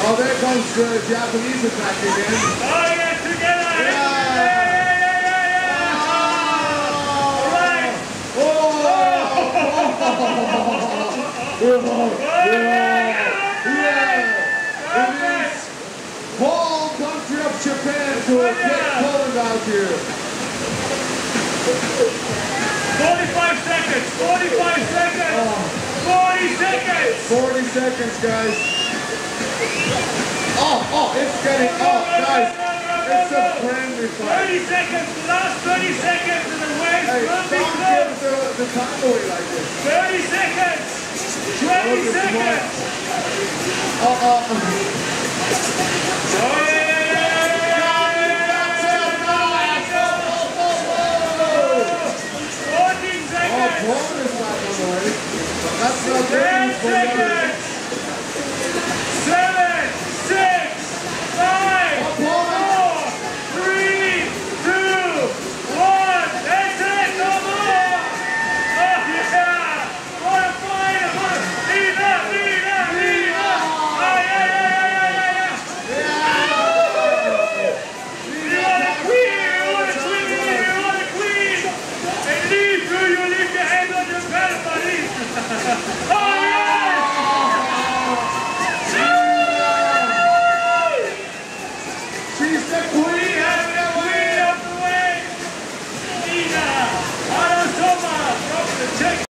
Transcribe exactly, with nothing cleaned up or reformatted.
Oh, there comes the Japanese attack again. Oh, yeah, together. Yeah. Yeah, yeah, yeah, yeah. Oh. All right. Oh. Oh. Oh. Yeah. Yeah. It is whole country of Japan to get Poland out here. forty-five seconds. forty-five seconds. Oh. forty seconds. forty seconds, guys. Oh, oh, it's getting up, guys. It's a friendly fight. thirty seconds, the last thirty seconds, and the waves Hey, will be don't close. give the, the time away like this. thirty seconds. twenty seconds. Uh, uh, uh. Oh, yeah, yeah, fourteen seconds. Oh, bonus lap on the way. That's not good for